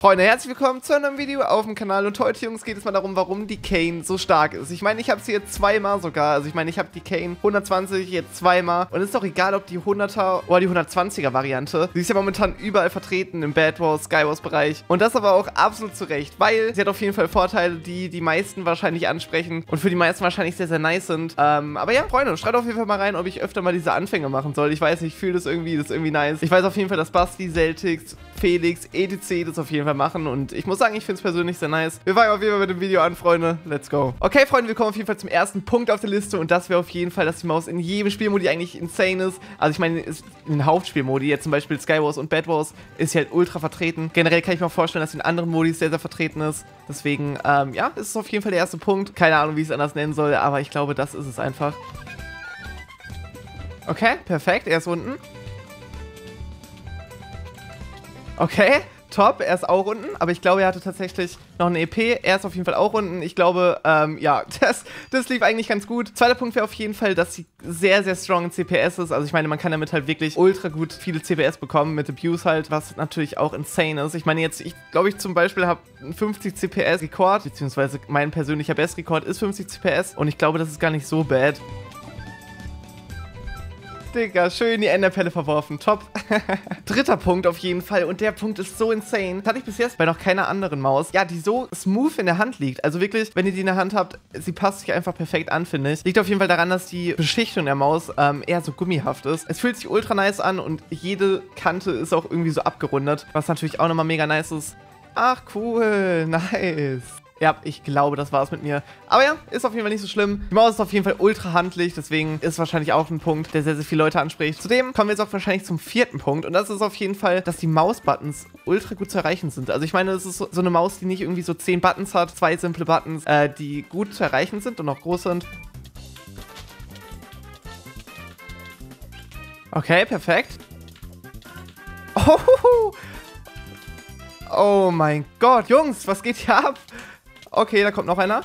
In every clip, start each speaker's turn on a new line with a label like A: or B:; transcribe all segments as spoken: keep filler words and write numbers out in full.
A: Freunde, herzlich willkommen zu einem neuen Video auf dem Kanal und heute, Jungs, geht es mal darum, warum die Kayn so stark ist. Ich meine, ich habe sie jetzt zweimal sogar, also ich meine, ich habe die Kayn hundertzwanzig jetzt zweimal und es ist doch egal, ob die hunderter oder die hundertzwanziger Variante. Sie ist ja momentan überall vertreten im Bed Wars, Sky Wars Bereich und das aber auch absolut zu Recht, weil sie hat auf jeden Fall Vorteile, die die meisten wahrscheinlich ansprechen und für die meisten wahrscheinlich sehr, sehr nice sind. Ähm, aber ja, Freunde, schreibt auf jeden Fall mal rein, ob ich öfter mal diese Anfänge machen soll. Ich weiß nicht, ich fühle das irgendwie, das ist irgendwie nice. Ich weiß auf jeden Fall, dass Basti, Celtics, Felix, et cetera das auf jeden Fall machen und ich muss sagen, ich finde es persönlich sehr nice. Wir fangen auf jeden Fall mit dem Video an, Freunde. Let's go. Okay, Freunde, wir kommen auf jeden Fall zum ersten Punkt auf der Liste und das wäre auf jeden Fall, dass die Maus in jedem Spielmodi eigentlich insane ist. Also ich meine, in den Hauptspielmodi, jetzt zum Beispiel Sky Wars und Bed Wars, ist sie halt ultra vertreten. Generell kann ich mir auch vorstellen, dass sie in anderen Modis sehr, sehr vertreten ist. Deswegen, ähm, ja, ist es auf jeden Fall der erste Punkt. Keine Ahnung, wie ich es anders nennen soll, aber ich glaube, das ist es einfach. Okay, perfekt. Er ist unten. Okay, top, er ist auch unten, aber ich glaube, er hatte tatsächlich noch eine E P. Er ist auf jeden Fall auch unten. Ich glaube, ähm, ja, das, das lief eigentlich ganz gut. Zweiter Punkt wäre auf jeden Fall, dass sie sehr, sehr strong in C P S ist. Also ich meine, man kann damit halt wirklich ultra gut viele C P S bekommen, mit Abuse halt, was natürlich auch insane ist. Ich meine jetzt, ich glaube, ich zum Beispiel habe einen fünfzig C P S-Rekord, beziehungsweise mein persönlicher Bestrekord ist fünfzig C P S und ich glaube, das ist gar nicht so bad. Digga, schön die Enderpelle verworfen. Top. Dritter Punkt auf jeden Fall. Und der Punkt ist so insane. Das hatte ich bis jetzt bei noch keiner anderen Maus. Ja, die so smooth in der Hand liegt. Also wirklich, wenn ihr die in der Hand habt, sie passt sich einfach perfekt an, finde ich. Liegt auf jeden Fall daran, dass die Beschichtung der Maus ähm, eher so gummihaft ist. Es fühlt sich ultra nice an und jede Kante ist auch irgendwie so abgerundet. Was natürlich auch nochmal mega nice ist. Ach, cool. Nice. Ja, ich glaube, das war's mit mir. Aber ja, ist auf jeden Fall nicht so schlimm. Die Maus ist auf jeden Fall ultra handlich, deswegen ist wahrscheinlich auch ein Punkt, der sehr, sehr viele Leute anspricht. Zudem kommen wir jetzt auch wahrscheinlich zum vierten Punkt und das ist auf jeden Fall, dass die Maus-Buttons ultra gut zu erreichen sind. Also ich meine, es ist so, so eine Maus, die nicht irgendwie so zehn Buttons hat, zwei simple Buttons, äh, die gut zu erreichen sind und auch groß sind. Okay, perfekt. Oh, oh mein Gott, Jungs, was geht hier ab? Okay, da kommt noch einer.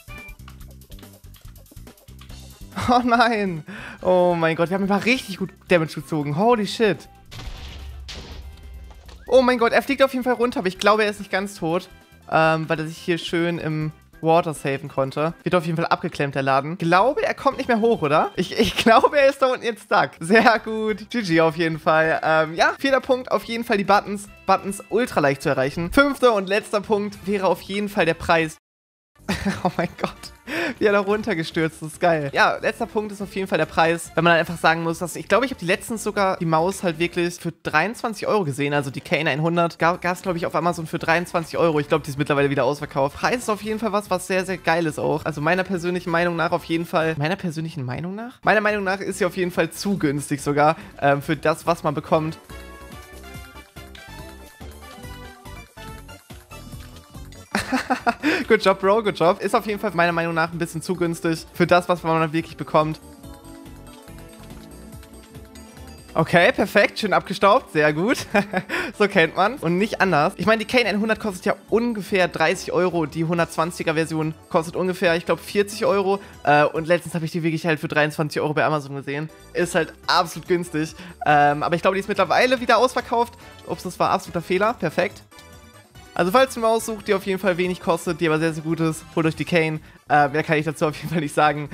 A: Oh nein. Oh mein Gott, wir haben mal richtig gut Damage gezogen. Holy shit. Oh mein Gott, er fliegt auf jeden Fall runter, aber ich glaube, er ist nicht ganz tot. Ähm, weil er sich hier schön im Water safen konnte. Wird auf jeden Fall abgeklemmt, der Laden. Ich glaube, er kommt nicht mehr hoch, oder? Ich, ich glaube, er ist da unten jetzt stuck. Sehr gut. G G auf jeden Fall. Ähm, ja, vierter Punkt, auf jeden Fall die Buttons. Buttons ultra leicht zu erreichen. Fünfter und letzter Punkt wäre auf jeden Fall der Preis. Oh mein Gott. Wie er da runtergestürzt, das ist geil. Ja, letzter Punkt ist auf jeden Fall der Preis. Wenn man dann einfach sagen muss, dass ich glaube, ich habe die letztens sogar die Maus halt wirklich für dreiundzwanzig Euro gesehen. Also die Kayn hundert gab es, glaube ich, auf Amazon für dreiundzwanzig Euro. Ich glaube, die ist mittlerweile wieder ausverkauft. Preis ist auf jeden Fall was, was sehr, sehr geil ist auch. Also meiner persönlichen Meinung nach auf jeden Fall. Meiner persönlichen Meinung nach? Meiner Meinung nach ist sie auf jeden Fall zu günstig sogar ähm, für das, was man bekommt. Good job, Bro, good job. Ist auf jeden Fall meiner Meinung nach ein bisschen zu günstig für das, was man wirklich bekommt. Okay, perfekt. Schön abgestaubt. Sehr gut. So kennt man. Und nicht anders. Ich meine, die Kayn hundert kostet ja ungefähr dreißig Euro. Die hundertzwanziger Version kostet ungefähr, ich glaube, vierzig Euro. Äh, und letztens habe ich die wirklich halt für dreiundzwanzig Euro bei Amazon gesehen. Ist halt absolut günstig. Ähm, aber ich glaube, die ist mittlerweile wieder ausverkauft. Ups, das war absoluter Fehler. Perfekt. Also falls ihr eine Maus sucht, die auf jeden Fall wenig kostet, die aber sehr, sehr gut ist, holt euch die Kayn. Äh, mehr kann ich dazu auf jeden Fall nicht sagen.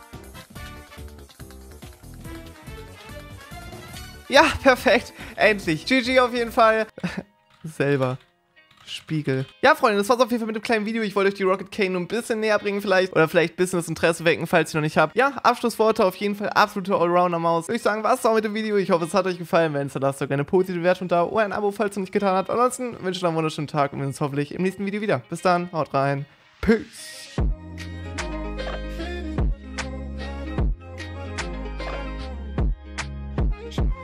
A: Ja, perfekt. Endlich. G G auf jeden Fall. Selber. Spiegel. Ja, Freunde, das war's auf jeden Fall mit dem kleinen Video. Ich wollte euch die Rocket Kayn nur ein bisschen näher bringen vielleicht. Oder vielleicht ein bisschen das Interesse wecken, falls ihr noch nicht habt. Ja, Abschlussworte auf jeden Fall. Absolute Allrounder-Maus. Würde ich sagen, war's auch mit dem Video. Ich hoffe, es hat euch gefallen. Wenn es dann lasst doch gerne eine positive Bewertung da oder ein Abo, falls ihr nicht getan habt. Ansonsten wünsche ich euch einen wunderschönen Tag und wir sehen uns hoffentlich im nächsten Video wieder. Bis dann, haut rein. Peace.
B: Sure.